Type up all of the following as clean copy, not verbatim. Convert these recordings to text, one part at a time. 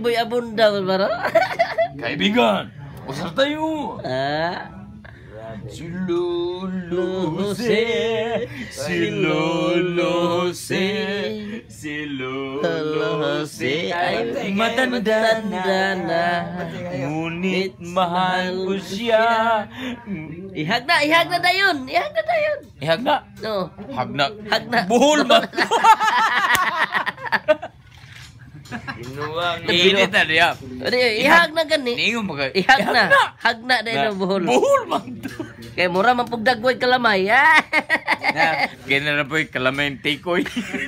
Boy Abunda baro. Kaibigan, usar tayo. Si Lolo Jose, si Lolo Jose, si Lolo Jose ay matanda na, ngunit mahal ko siya. Ihag na dayon. Ihag na. No. Hag na. Buhol man. Init na diya. Ihag na gani. Ningon mo ka. Ihag na. Hag na dayon buhol. Buhol man. Kay mura man pug dagway kalamay. Kaya na po yung kalamay tikoy.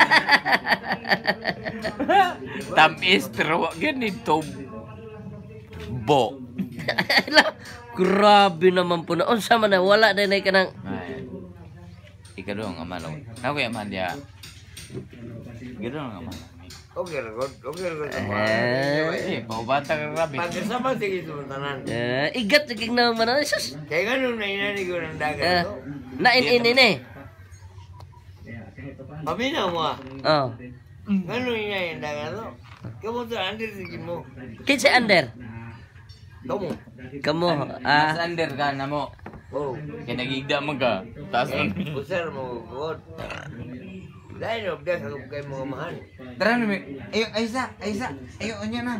Tamis pero ganito. Bo. Grabe naman po na. Unsa man na wala na ka nang Ikaw doon ang amalaw. Ako yung aman diya. Ikaw doon ang amalaw. Okay. Pabata ka rabi. Pagkasama sige sumutanan. igat sigig na man sus. Kaya ganun na inani ko ng dagat ko. Nain-inin eh. Paminaw mo ah. Oh. Ganun inani yung dagat ko. Kamusta andir sige mo. Kinsa under? Kamu. Mas under ka na mo. Oh. Kaya nagigda mo ka. Taas mo. Pusar mo god. Dahil obdas ako kay mga mahal. Tara na Aysa. Ayo onya na.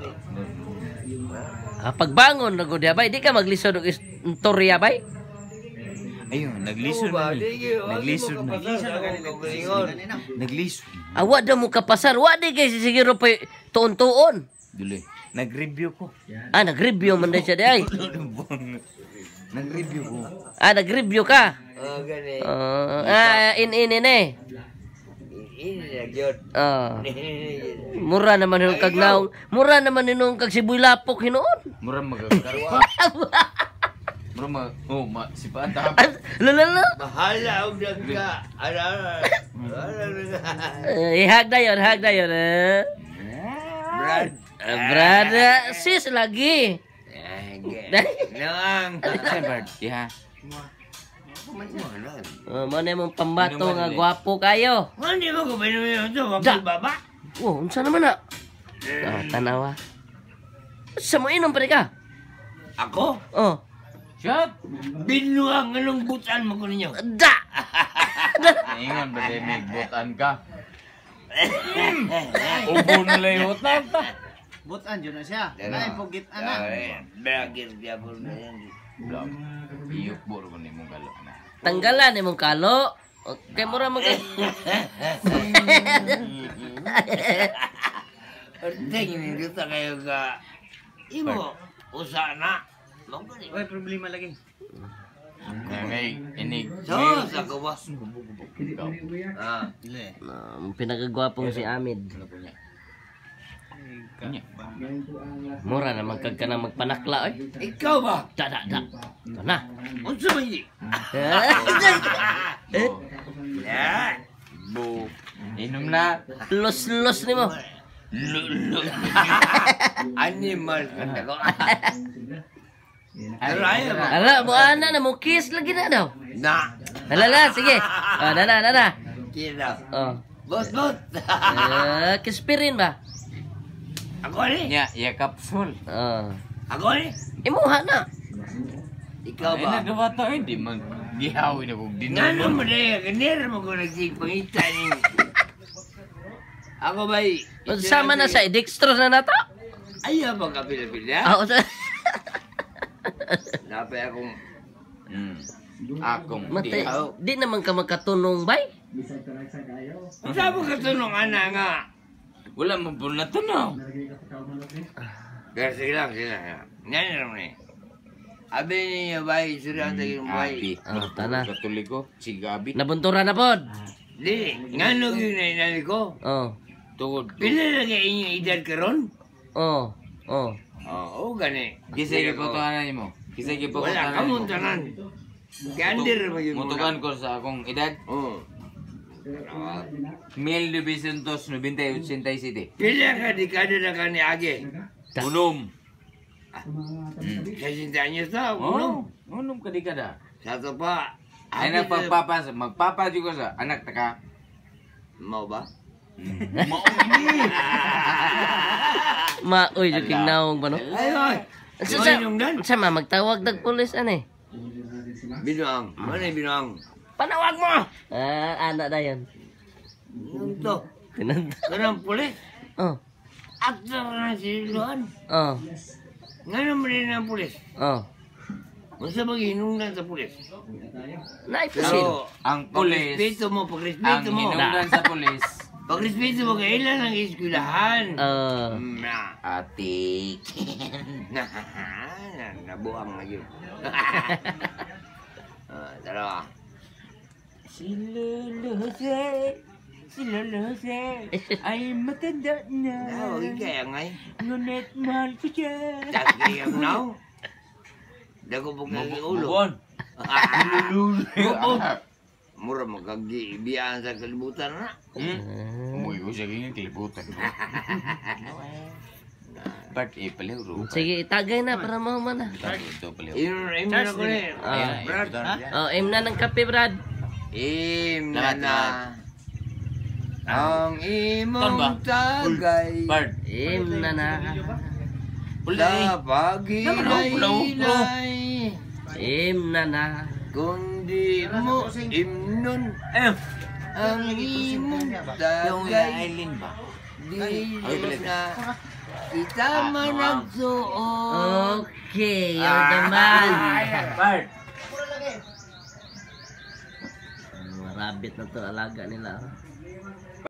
Pagbangon na gud bay, di ka maglisod og istorya bay. Ayun, naglisod na. Naglisod na. Naglisod. Awa daw mo kapasar, wa di kay siguro pa tuon-tuon. Dili. Nag-review ko. Nag-review man din siya di ay. Nag-review ko. Nag-review ka. Oh, gani. In eh. Ini na gyud. Mura naman yung kagnaw. Mura naman yung kag sibuy lapok hinuon. Mura magkakarwa. Mura si Panta. Lala. Bahala og dagka. Ihag na yun. Brad, sis lagi. Nang. Shepard, yeah. Mana mong pambato nga gwapo kayo. Hindi mo ko pinumin ito, baba. Unsa naman na? Tanawa. Sa mo inom pa ka? Ako? Oh. Shot! Binuang anong butan mo ko ninyo? Da! Ingan ba din may butan ka? Ubo na layot na ta. Butan dyan na siya. Naay pugit anak. Bagir dia po na yan. Iyok buro ko ni mong galo na. Tanggalan imong kalo. Okay, mura mo kay. Tingin dito kayo ka. Imo, usana. Oy, problema lagi. Ngay, inig. So, sa ko ba? Pinagagwapong si Amid. Mura naman kag ka na magpanakla oy. Ikaw ba? Da. Na. Unsa man yi? Bo. Inom na. Los ni mo. Animal kata ko. Raya ba? Ala, mo ana na mo kiss lagi na daw. Na. Hala, sige. Dada. Kira. Bot. Bot. Kispirin ba? Ako ni. Ya kapsul. Ako ni. Imuha na. Ikaw Ay, ba? nagawa to, hindi man. Gihawin ako. Ngano mo na yan? Ganyan mo ko nagsipangita ni. Ako ba? Sama na sa dextrose na nato? Ayaw ba ka pila-pila? Oo. Napay akong Akong Matay, dihaw. di naman ka magkatunong bay? Ang sabi ka tunong ana nga. Wala mo po na tunaw. Kaya sige lang. Yan naman eh. Abi niya ba? Sura ang taging Abi. buhay. Tana. Katuliko, si Gabi. Nabuntura na pod. Di, nga no yun na inali ko. Tugod ko. Pila na kayo inyong edad karon? Oo, gani. Kisay kipotohanan niyo mo. Kisay Wala kipotohanan ka mo. mong tanan. Kandir mo yun. Mutukan ko sa akong edad. Oo. 1997. Pila ka dekada na ka ni Age? Unom. Sa 60 anyos na, uno. Unom ka di ka da. Sa ito pa. Ay nagpapapa, magpapa juga sa anak taka. Mau ba? Maoy yung kinaong ba no? Ay, Sa Inungdan. sa ma magtawag dag pulis ane. Binuang. Mana yung binuang? Panawag mo. Anak dayon. Yung to. Tinanda. Kanang pulis. Oh. Aktor na si Luan. Oh. Nga naman rin ang pulis. Oh. Masa mag-inungdan sa pulis. Naipasil. Pero, Ang pulis, pagrespeto mo, ang pagrespeto mo. hinungdan sa pulis, Pagrespeto mo, kailan ang eskwelahan. Oh. Na. atik. Nabuang na yun. Dalawa. Si Lolo Jose ay matanda na. Huwag kaya ngay. Ngunit mahal ko siya. Tapos kayang now. Dago po kang ulo. Mabon. Mabon. Mura magkagibiyaan sa kalibutan na. Umuwi ko siya kaya kilibutan ko. But palihuro. Sige, itagay na para mahuman na. Ito palihuro. Im na ko rin. Brad. Oh, na ng kape, Brad. Im na Lahat, na. Ang imong tagay. Bard. Na. Sa paghilaylay. Na. Kundi mo imnon. Ang imong Yung tagay. Eileen ba? Di na kita managsuot. Okay, you're the man. Bard. Rabbit na to alaga nila.